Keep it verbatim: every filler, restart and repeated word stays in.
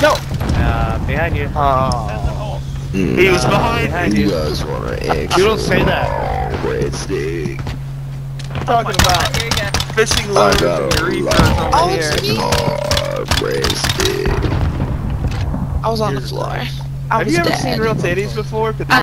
No! Uh, behind you. Oh. Mm, He was Uh, behind behind me. You you. guys want an extra You don't say that. breadstick? Talking about Here you go. fishing I lures got and a reefers lot over Oh, here. it's me. hard breadstick. I was on the Jesus floor. Christ. I Have was you ever dead. seen real titties before? 'Cause